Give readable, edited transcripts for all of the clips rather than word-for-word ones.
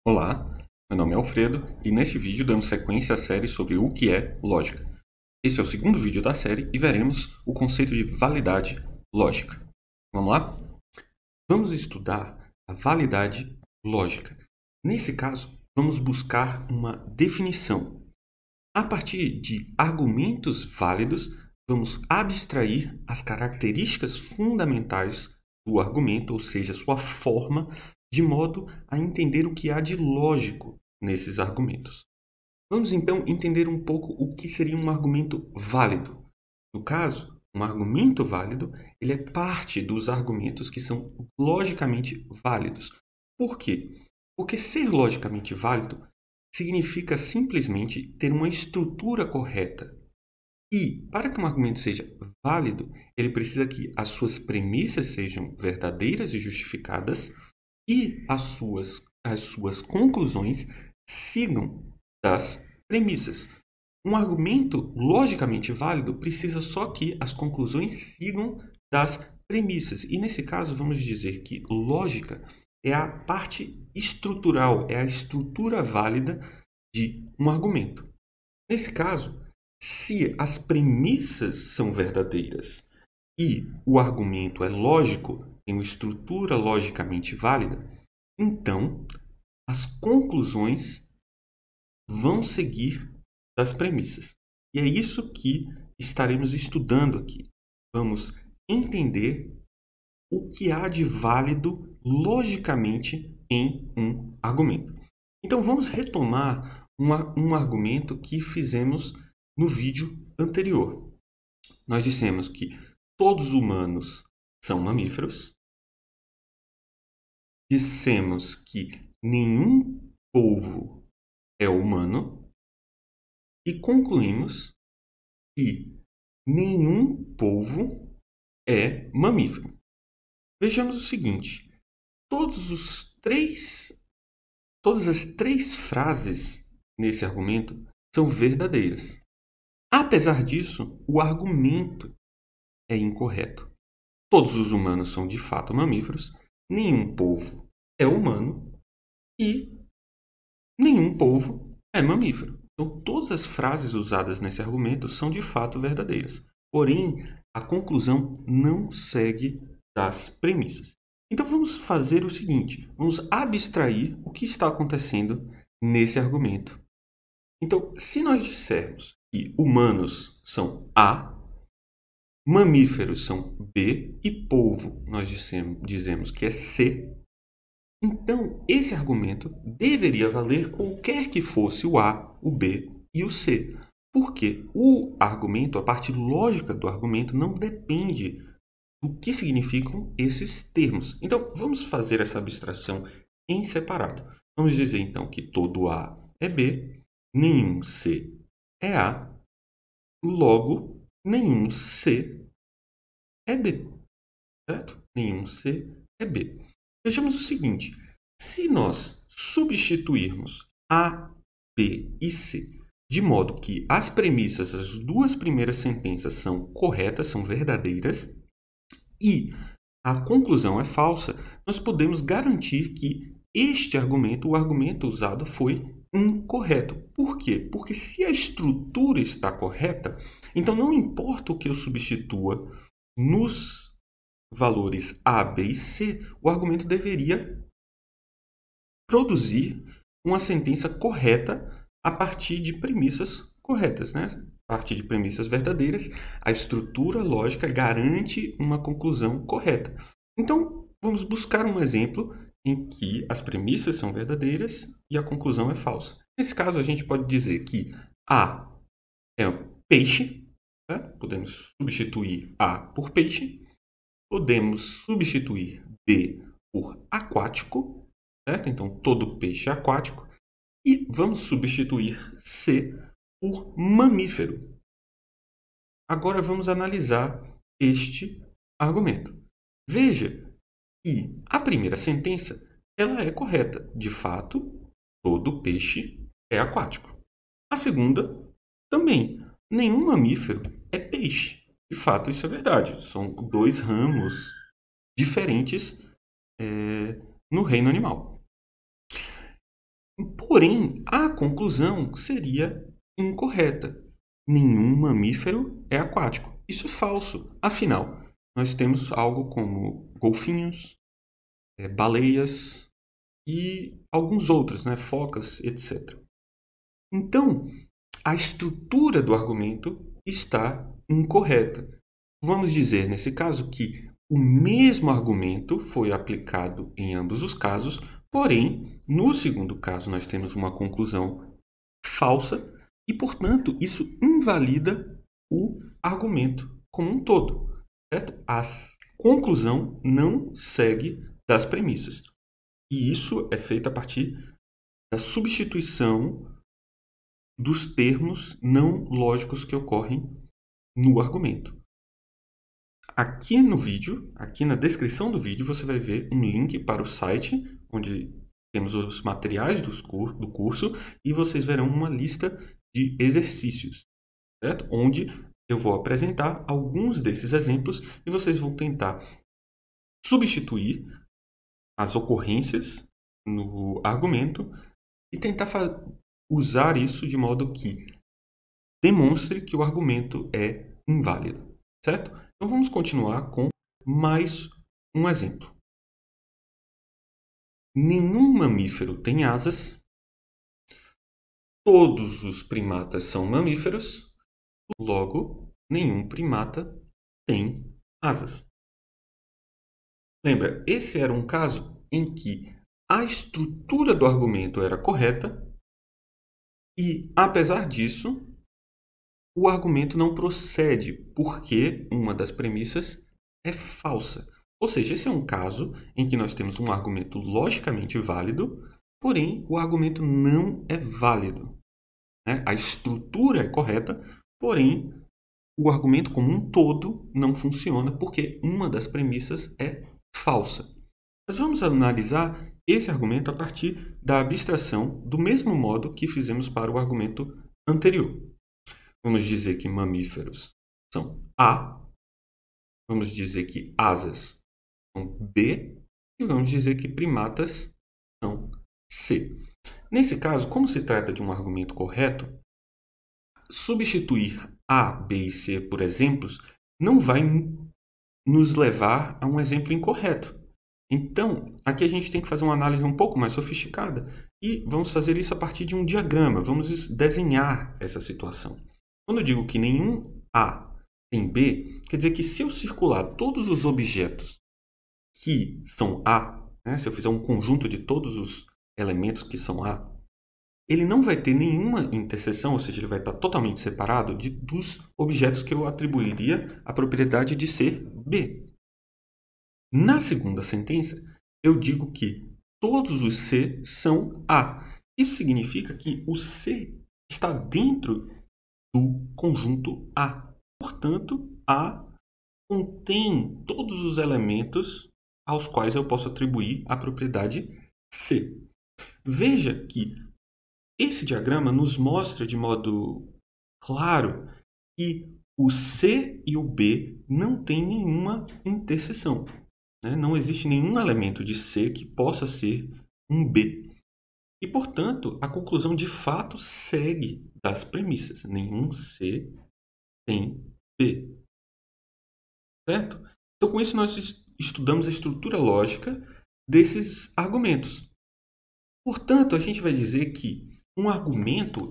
Olá, meu nome é Alfredo e neste vídeo damos sequência à série sobre o que é lógica. Esse é o segundo vídeo da série e veremos o conceito de validade lógica. Vamos lá? Vamos estudar a validade lógica. Nesse caso, vamos buscar uma definição. A partir de argumentos válidos, vamos abstrair as características fundamentais do argumento, ou seja, sua forma, de modo a entender o que há de lógico nesses argumentos. Vamos então entender um pouco o que seria um argumento válido. No caso, um argumento válido, ele é parte dos argumentos que são logicamente válidos. Por quê? Porque ser logicamente válido significa simplesmente ter uma estrutura correta. E, para que um argumento seja válido, ele precisa que as suas premissas sejam verdadeiras e justificadas e as suas conclusões sigam das premissas. Um argumento logicamente válido precisa só que as conclusões sigam das premissas. E, nesse caso, vamos dizer que lógica é a parte estrutural, é a estrutura válida de um argumento. Nesse caso, se as premissas são verdadeiras e o argumento é lógico, tem uma estrutura logicamente válida, então as conclusões vão seguir das premissas. E é isso que estaremos estudando aqui. Vamos entender o que há de válido logicamente em um argumento. Então vamos retomar um argumento que fizemos no vídeo anterior. Nós dissemos que todos os humanos são mamíferos. Dissemos que nenhum polvo é humano. E concluímos que nenhum polvo é mamífero. Vejamos o seguinte: todas as três frases nesse argumento são verdadeiras. Apesar disso, o argumento é incorreto. Todos os humanos são de fato mamíferos, nenhum polvo é humano e nenhum polvo é mamífero. Então, todas as frases usadas nesse argumento são de fato verdadeiras. Porém, a conclusão não segue das premissas. Então, vamos fazer o seguinte: vamos abstrair o que está acontecendo nesse argumento. Então, se nós dissermos que humanos são A, mamíferos são B e polvo nós dizemos que é C, então esse argumento deveria valer qualquer que fosse o A, o B e o C. Porque o argumento, a parte lógica do argumento, não depende do que significam esses termos. Então, vamos fazer essa abstração em separado. Vamos dizer, então, que todo A é B, nenhum C é A, logo, nenhum C é B. Certo? Nenhum C é B. Vejamos o seguinte: se nós substituirmos A, B e C de modo que as premissas, as duas primeiras sentenças são corretas, são verdadeiras, e a conclusão é falsa, nós podemos garantir que este argumento, o argumento usado, foi incorreto. Por quê? Porque se a estrutura está correta, então não importa o que eu substitua nos valores A, B e C, o argumento deveria produzir uma sentença correta a partir de premissas corretas, né? A partir de premissas verdadeiras, a estrutura lógica garante uma conclusão correta. Então, vamos buscar um exemplo em que as premissas são verdadeiras e a conclusão é falsa. Nesse caso, a gente pode dizer que A é peixe, né? Podemos substituir A por peixe. Podemos substituir B por aquático, certo? Então, todo peixe é aquático. E vamos substituir C por mamífero. Agora vamos analisar este argumento. Veja que a primeira sentença ela é correta. De fato, todo peixe é aquático. A segunda também. Nenhum mamífero é peixe. De fato, isso é verdade. São dois ramos diferentes no reino animal. Porém, a conclusão seria incorreta. Nenhum mamífero é aquático. Isso é falso. Afinal, nós temos algo como golfinhos, baleias e alguns outros, né? Focas, etc. Então, a estrutura do argumento está incorreta. Vamos dizer, nesse caso, que o mesmo argumento foi aplicado em ambos os casos, porém, no segundo caso, nós temos uma conclusão falsa e, portanto, isso invalida o argumento como um todo, certo? A conclusão não segue das premissas. E isso é feito a partir da substituição dos termos não lógicos que ocorrem no argumento. Aqui no vídeo, aqui na descrição do vídeo, você vai ver um link para o site, onde temos os materiais do curso, e vocês verão uma lista de exercícios, certo? Onde eu vou apresentar alguns desses exemplos e vocês vão tentar substituir as ocorrências no argumento e tentar usar isso de modo que demonstre que o argumento é inválido, certo? Então vamos continuar com mais um exemplo. Nenhum mamífero tem asas. Todos os primatas são mamíferos. Logo, nenhum primata tem asas. Lembra, esse era um caso em que a estrutura do argumento era correta e, apesar disso, o argumento não procede porque uma das premissas é falsa. Ou seja, esse é um caso em que nós temos um argumento logicamente válido, porém o argumento não é válido, né? A estrutura é correta, porém o argumento como um todo não funciona porque uma das premissas é falsa. Mas vamos analisar esse argumento a partir da abstração do mesmo modo que fizemos para o argumento anterior. Vamos dizer que mamíferos são A, vamos dizer que asas são B e vamos dizer que primatas são C. Nesse caso, como se trata de um argumento correto, substituir A, B e C por exemplos não vai nos levar a um exemplo incorreto. Então, aqui a gente tem que fazer uma análise um pouco mais sofisticada e vamos fazer isso a partir de um diagrama. Vamos desenhar essa situação. Quando eu digo que nenhum A tem B, quer dizer que se eu circular todos os objetos que são A, né, se eu fizer um conjunto de todos os elementos que são A, ele não vai ter nenhuma interseção, ou seja, ele vai estar totalmente separado dos objetos que eu atribuiria a propriedade de ser B. Na segunda sentença, eu digo que todos os C são A. Isso significa que o C está dentro do conjunto A. Portanto, A contém todos os elementos aos quais eu posso atribuir a propriedade C. Veja que esse diagrama nos mostra de modo claro que o C e o B não têm nenhuma interseção, né? Não existe nenhum elemento de C que possa ser um B. E, portanto, a conclusão de fato segue das premissas. Nenhum C tem B. Certo? Então, com isso, nós estudamos a estrutura lógica desses argumentos. Portanto, a gente vai dizer que um argumento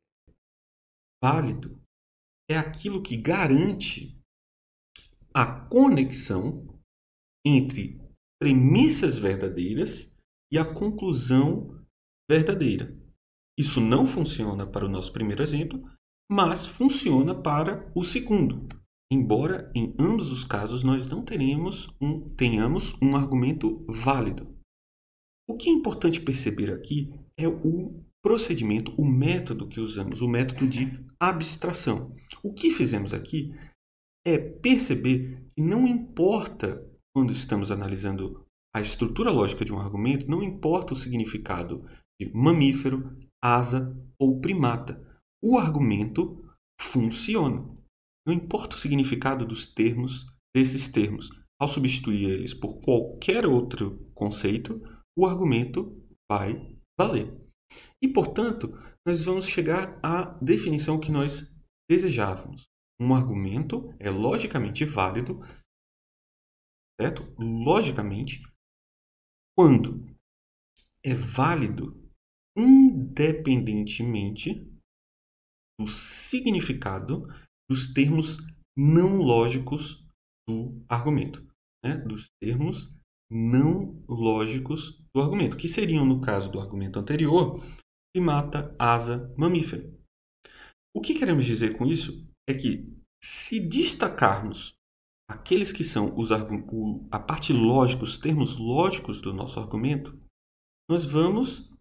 válido é aquilo que garante a conexão entre premissas verdadeiras e a conclusão verdadeira. Isso não funciona para o nosso primeiro exemplo, mas funciona para o segundo, embora em ambos os casos nós não tenhamos um argumento válido. O que é importante perceber aqui é o procedimento, o método que usamos, o método de abstração. O que fizemos aqui é perceber que não importa, quando estamos analisando a estrutura lógica de um argumento, não importa o significado de mamífero, asa ou primata. O argumento funciona. Não importa o significado desses termos. Ao substituir eles por qualquer outro conceito, o argumento vai valer. E, portanto, nós vamos chegar à definição que nós desejávamos. Um argumento é logicamente válido, certo? Logicamente, quando é válido independentemente do significado dos termos não lógicos do argumento, né? Dos termos não lógicos do argumento, que seriam, no caso do argumento anterior, primata, asa, mamífero. O que queremos dizer com isso é que, se destacarmos aqueles que são a parte lógica, os termos lógicos do nosso argumento, nós vamos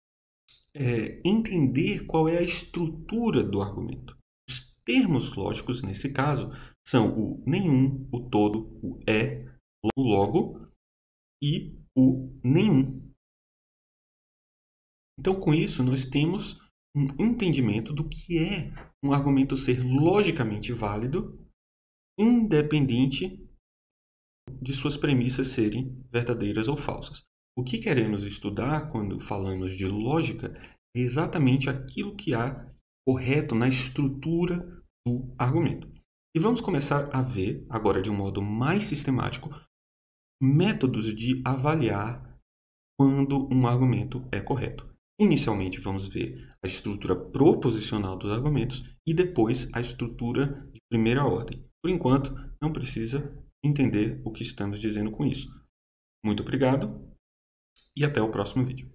entender qual é a estrutura do argumento. Os termos lógicos, nesse caso, são o nenhum, o todo, o o logo e o nenhum. Então, com isso, nós temos um entendimento do que é um argumento ser logicamente válido, independente de suas premissas serem verdadeiras ou falsas. O que queremos estudar quando falamos de lógica é exatamente aquilo que há correto na estrutura do argumento. E vamos começar a ver, agora de um modo mais sistemático, métodos de avaliar quando um argumento é correto. Inicialmente, vamos ver a estrutura proposicional dos argumentos e depois a estrutura de primeira ordem. Por enquanto, não precisa entender o que estamos dizendo com isso. Muito obrigado e até o próximo vídeo.